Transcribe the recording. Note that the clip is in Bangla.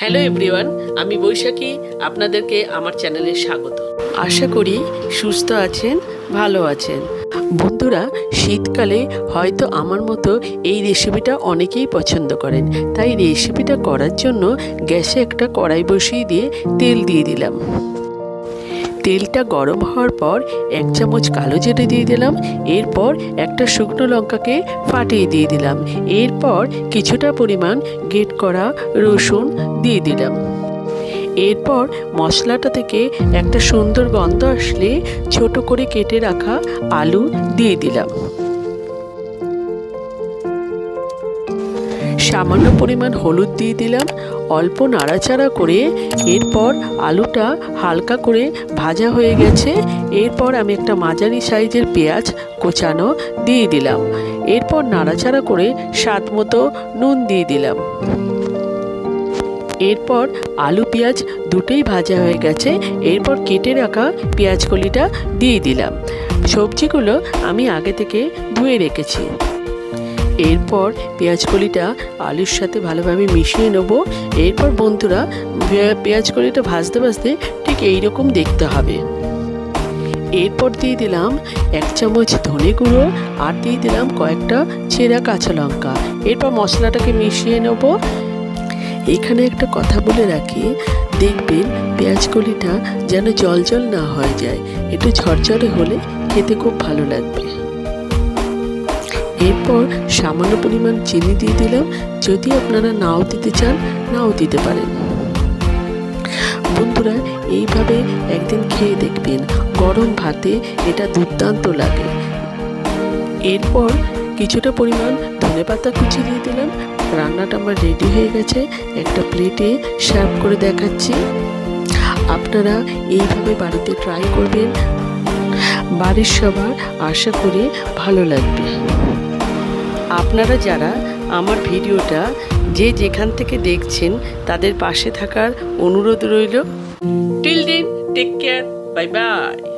হ্যালো এভরিওয়ান, আমি বৈশাখী। আপনাদেরকে আমার চ্যানেলে স্বাগত। আশা করি সুস্থ আছেন, ভালো আছেন। বন্ধুরা, শীতকালে হয়তো আমার মতো এই রেসিপিটা অনেকেই পছন্দ করেন। তাই রেসিপিটা করার জন্য গ্যাসে একটা কড়াই বসিয়ে দিয়ে তেল দিয়ে দিলাম। তেলটা গরম হওয়ার পর 1 চামচ কালো জিরে দিয়ে দিলাম। এরপর একটা শুকনো লঙ্কাকে ফাটিয়ে দিয়ে দিলাম। এরপর কিছুটা পরিমাণ গ্রেট করা রসুন দিয়ে দিলাম। এরপর মশলাটা থেকে একটা সুন্দর গন্ধ আসলে ছোট করে কেটে রাখা আলু দিয়ে দিলাম। সামান্য পরিমাণ হলুদ দিয়ে দিলাম। অল্প নাড়াচাড়া করে এরপর আলুটা হালকা করে ভাজা হয়ে গেছে। এরপর আমি একটা মাঝারি সাইজের পেঁয়াজ কোচানো দিয়ে দিলাম। এরপর নাড়াচাড়া করে স্বাদ মতো নুন দিয়ে দিলাম। এরপর আলু পেঁয়াজ দুটোই ভাজা হয়ে গেছে। এরপর কেটে রাখা পেঁয়াজ কলিটা দিয়ে দিলাম। সবজিগুলো আমি আগে থেকে ধুয়ে রেখেছি। এরপর পেঁয়াজ কলিটা আলুর সাথে ভালোভাবে মিশিয়ে নেব। এরপর বন্ধুরা, পেঁয়াজ কলিটা ভাজতে ভাজতে ঠিক এইরকম দেখতে হবে। এরপর দিয়ে দিলাম 1 চামচ ধনে গুঁড়ো আর দিয়ে দিলাম কয়েকটা চেরা কাঁচা লঙ্কা। এরপর মশলাটাকে মিশিয়ে নেব। এখানে একটা কথা বলে রাখি, দেখবেন পেঁয়াজ কলিটা যেন জল জল না হয়ে যায়, একটু ঝরঝরে হলে খেতে খুব ভালো লাগবে। এরপর সামান্য পরিমাণ চিনি দিয়ে দিলাম। যদি আপনারা নাও দিতে চান, নাও দিতে পারেন। বন্ধুরা, এইভাবে একদিন খেয়ে দেখবেন, গরম ভাতে এটা দুর্দান্ত লাগে। এরপর কিছুটা পরিমাণ ধনেপাতা কুচি দিয়ে দিলাম। রান্নাটা আমার রেডি হয়ে গেছে। একটা প্লেটে সার্ভ করে দেখাচ্ছি। আপনারা এইভাবে বাড়িতে ট্রাই করবেন, বাড়ির সবার আশা করি ভালো লাগবে। আপনারা যারা আমার ভিডিওটা যে যেখান থেকে দেখছেন তাদের পাশে থাকার অনুরোধ রইল। Till then, take care, bye by.